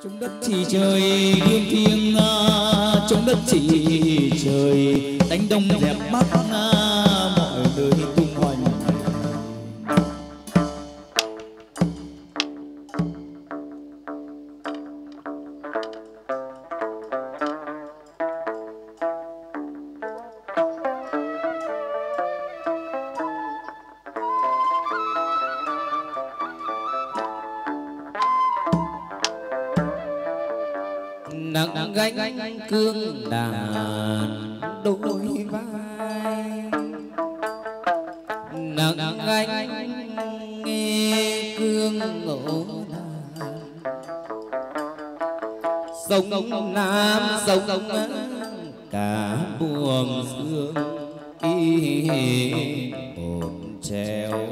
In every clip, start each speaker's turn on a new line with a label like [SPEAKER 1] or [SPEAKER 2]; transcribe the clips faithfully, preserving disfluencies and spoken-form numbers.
[SPEAKER 1] Trong đất chỉ trời gương thiêng, trong đất chỉ trời đánh đông dẹp bắc, mọi nơi tung hoành. Nặng gánh cương đàn đôi vai, nặng gánh nghe cương ngộ đàn, sông Nam sông cả buồm dương y hồn treo.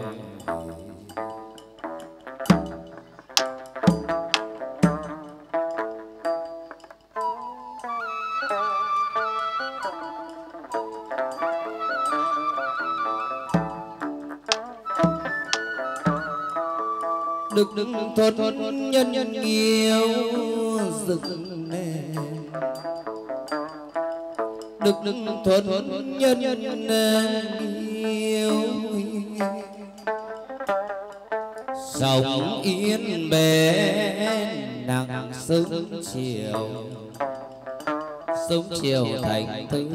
[SPEAKER 1] Được được thôn thôn nhân nhân nhiều dựng nền, được được thôn thôn nhân nhân nhiều sóng yên bến nặng sớm chiều, sớm chiều thành tươi.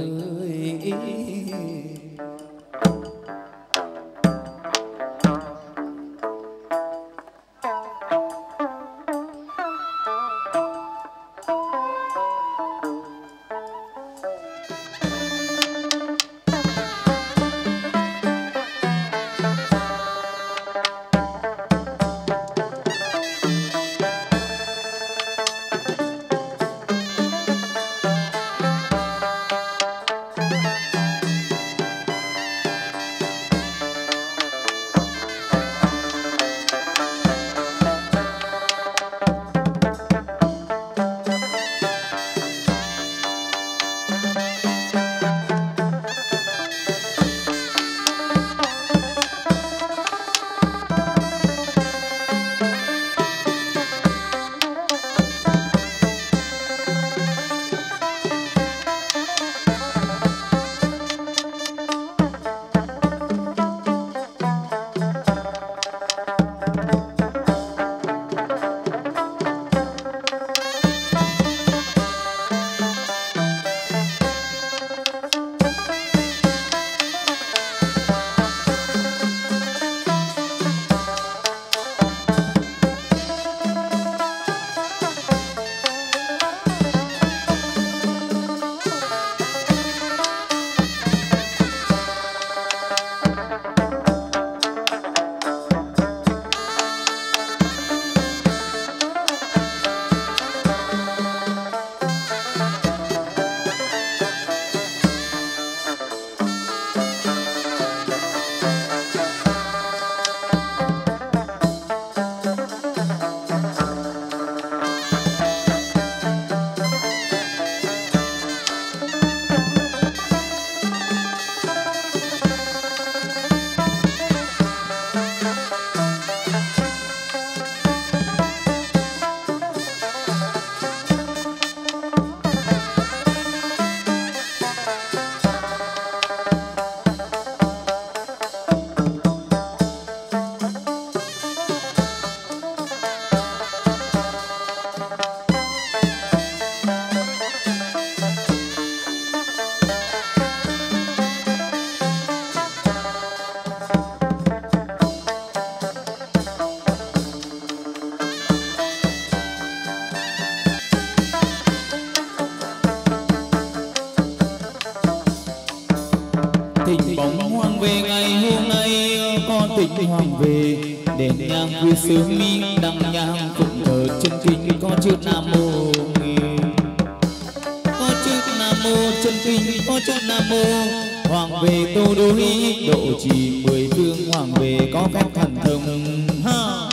[SPEAKER 2] Thỉnh bóng hoang về ngày hôm nay, con thỉnh hoàng về đèn nhang vui sướng mi đăng nhang phụng thờ chân kinh có chữ nam mô, có chữ nam mô chân kinh, có chữ nam mô hoàng về tô đối độ trì mười phương, hoàng về có phép thần thông ha.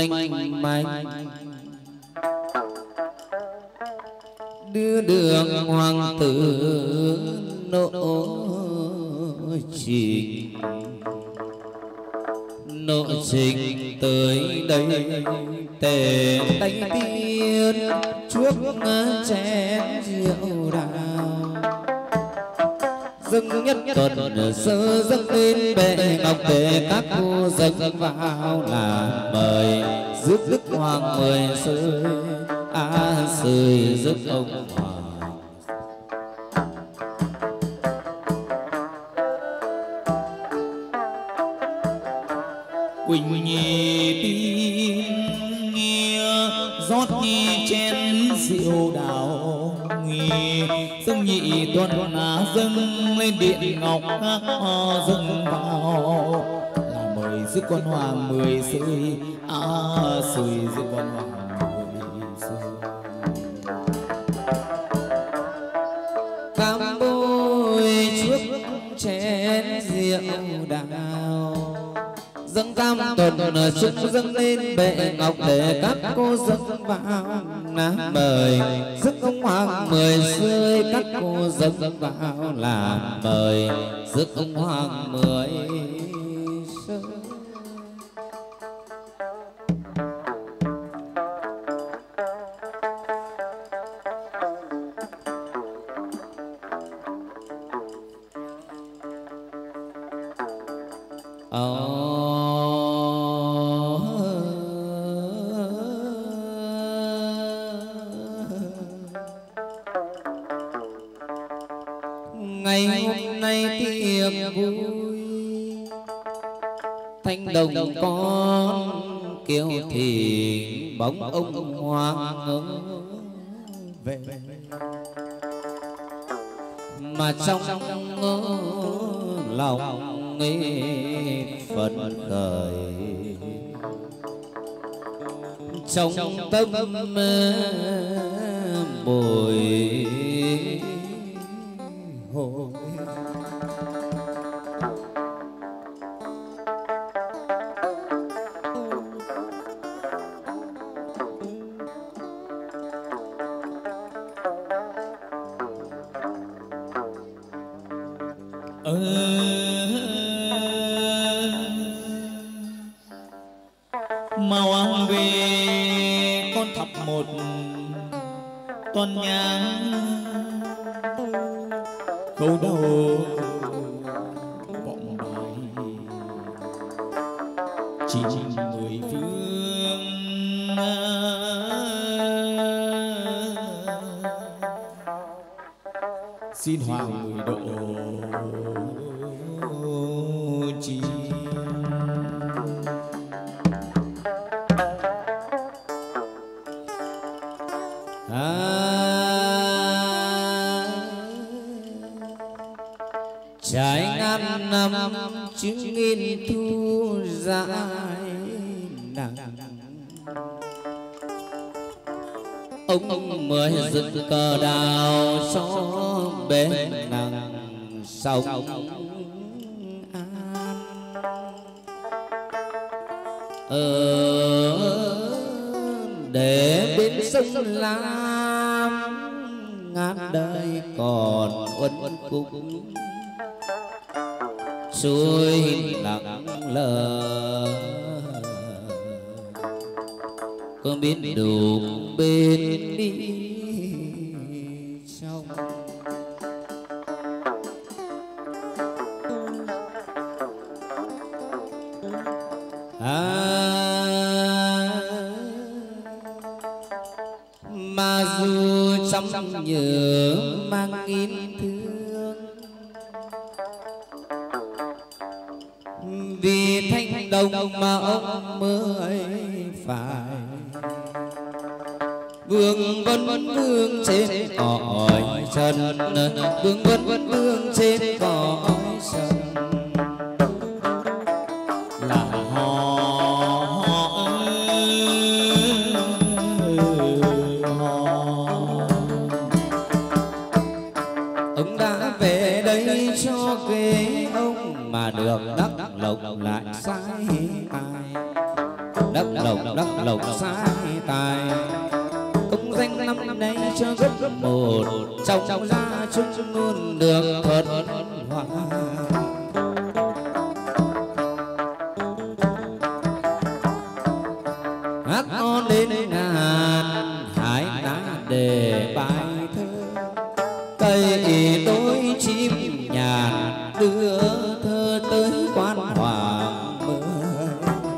[SPEAKER 2] manh manh đưa đường hoàng tử nộ trình nộ trình tới đây tề đánh tiên chuốc chén rượu đào dâng nhất tuần sơ dâng lên bệ ngọc để các cô dâng vào làm mời rước đức hoàng mười sơi a sơi rước ông hoàng
[SPEAKER 1] Quỳnh nhi tin nghe rót nhi chén rượu đào nghi dâng nhị tuần á dâng lên điện ngọc ho dâng vào là mời rước con hoàng mười sơi a sơi rước con hoàng mười sơi
[SPEAKER 2] cam bôi chuốc chén rượu đào dâng cam tuần chúng dâng lên bệ ngọc để các cô dâng vào nám mời rước ông hoàng mười sơi các cô dâng vào làm mời rước ông hoàng mười sơi. Ngày hôm nay tiệc vui thanh đồng con kêu thì bóng ông hoàng về mà trong lòng nghe phấn khởi trong tâm bồi hồi
[SPEAKER 1] ờ mau ăn về con thắp một toàn nhang câu đầu vọng bài chỉ mười phương xin hoàng mười độ chi
[SPEAKER 2] trải ngàn năm chứng nghìn thu dài nặng ông ông mới dựng cờ đào cho bên nàng sông ở để bên sông Lam ngàn đời còn uất cúc trôi lặng lờ có biết đủ bên đi trong à, mà dù trong nhớ mang nghìn thương vì thanh đồng mà ông mới phải vương vân vương trên cõi trần vương vân vương trên cõi trần
[SPEAKER 1] là họ
[SPEAKER 2] ông đã về đây cho ghế ông mà được đắc lộc lại sai ai đắc lộc đắc lộc sai tài. Công danh năm nay cho gấp một, trong gia chung luôn được thuận hòa. Hát on đến ngàn hải đã để bài thơ, cây tối chim nhàn đưa thơ tới quan hoàng mười.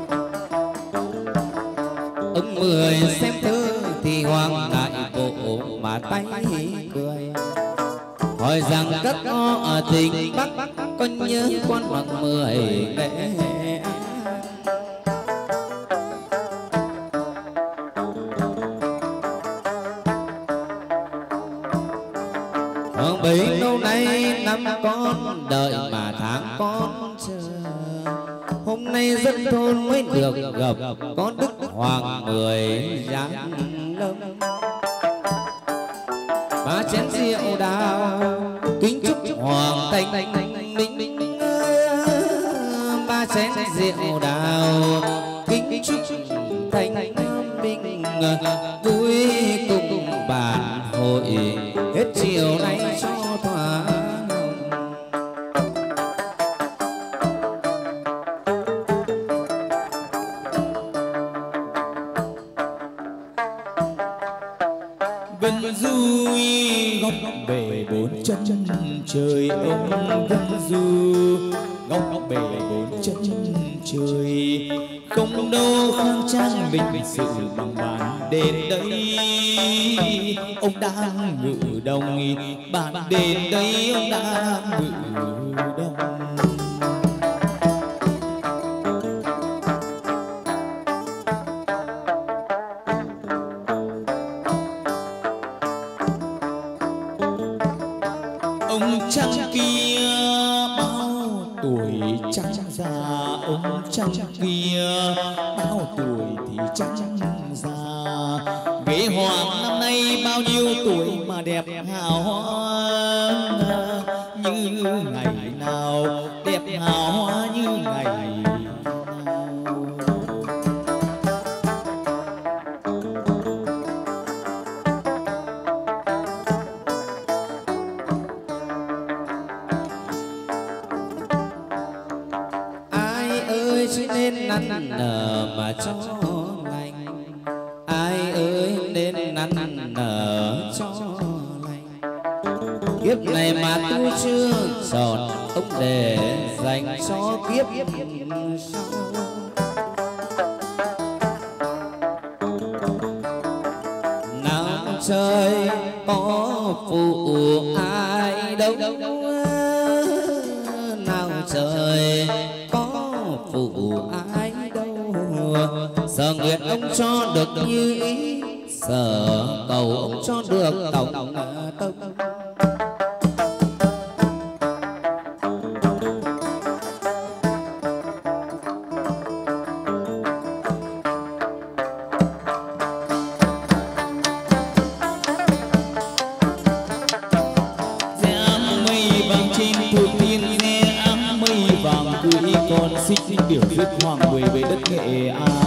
[SPEAKER 2] Ông mười xem thơ thì hoàng ngại bộ mà tay cười, hỏi rằng các o ở tỉnh Bắc có nhớ quan hoàng mười để bấy lâu nay năm con đợi mà tháng con chờ. Hôm nay dân thôn mới được gặp có đức hoàng mười giáng lâm. Ba chén rượu đào kính chúc hoàng thành minh. Ba chén rượu đào kính chúc thành minh. Vui cùng bàn hội hết chiều nay cho thỏa
[SPEAKER 1] Vân du góc bể bốn chân trời, ông Vân du góc bể bốn chân trời. Không đâu khang trang bình sự bằng bàn đền đây, ông đang ngự đồng bàn đền đây, ông đang ngự đồng. Ông trăng kia bao tuổi trăng già, ông trăng kia bao tuổi thì trăng già. Ghế hoàng năm nay bao nhiêu tuổi mà đẹp hào hoa, như ngày nào đẹp hào hoa như ngày nào.
[SPEAKER 2] Chỉ nên năn nở mà cho lành, ai ơi nên năn nở cho lành. Kiếp này mà tu chưa tròn, ông để dành cho kiếp sau. Nào trời có phụ ai đâu, nào trời phụ ai đâu. Sở nguyện ông cho được như ý, sở cầu ông cho được tổng tâm.
[SPEAKER 1] Xích biểu rước hoàng mười về đất Nghệ An.